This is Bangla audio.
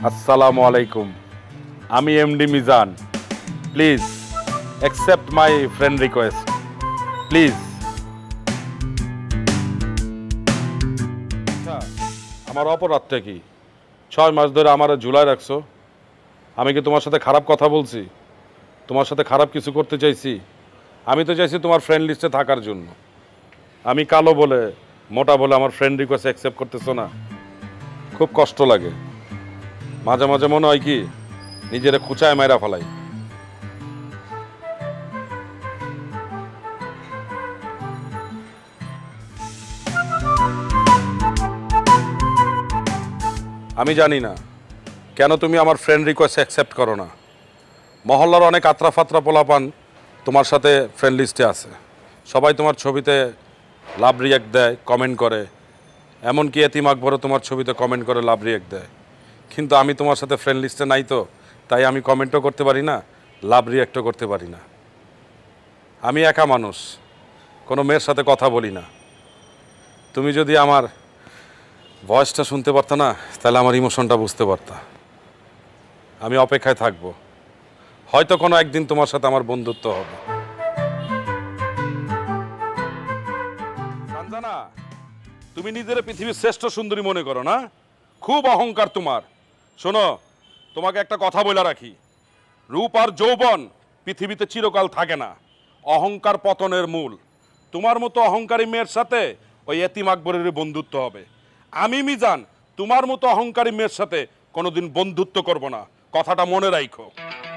আসসালামু আলাইকুম, আমি MD Mizan. Please accept my friend request, please. আচ্ছা, আমার অপরাধটা কি? 6 মাস ধরে আমার ঝুলায় রাখছো। আমি কি তোমার সাথে খারাপ কথা বলছি? তোমার সাথে খারাপ কিছু করতে চাইছি? আমি তো চাইছি তোমার ফ্রেন্ড লিস্টে থাকার জন্য। আমি কালো বলে, মোটা বলে আমার ফ্রেন্ড রিকোয়েস্ট অ্যাকসেপ্ট করতেছো না, খুব কষ্ট লাগে। মাঝে মাঝে মনে হয় কি নিজেরা খুঁচায় মাইরা ফেলাই। আমি জানি না কেন তুমি আমার ফ্রেন্ড রিকোয়েস্ট অ্যাকসেপ্ট করো না। মহল্লার অনেক আত্রা ফাত্রা পোলাপান তোমার সাথে ফ্রেন্ড লিস্টে আছে। সবাই তোমার ছবিতে লাভ রিয়াক্ট দেয়, কমেন্ট করে। এমনকি এতিম আকবরও তোমার ছবিতে কমেন্ট করে, লাভ রিয়াক্ট দেয়। কিন্তু আমি তোমার সাথে ফ্রেন্ড লিস্টে নাই তো, তাই আমি কমেন্টও করতে পারি না, লাভ রিয়াক্টও করতে পারি না। আমি একা মানুষ, কোনো মেয়ের সাথে কথা বলি না। তুমি যদি আমার ভয়েসটা শুনতে পারতা না, তাহলে আমার ইমোশনটা বুঝতে পারতা। আমি অপেক্ষায় থাকবো, হয়তো কোনো একদিন তোমার সাথে আমার বন্ধুত্ব হবে। সঞ্জনা, তুমি নিজের পৃথিবীর শ্রেষ্ঠ সুন্দরী মনে করো না? খুব অহংকার তোমার। শোনো, তোমাকে একটা কথা বলে রাখি, রূপ আর যৌবন পৃথিবীতে চিরকাল থাকে না। অহংকার পতনের মূল। তোমার মতো অহংকারী মেয়ের সাথে ওই এতিম আকবরের বন্ধুত্ব হবে। আমি মিজান তোমার মতো অহংকারী মেয়ের সাথে কোনোদিন বন্ধুত্ব করব না, কথাটা মনে রাখো।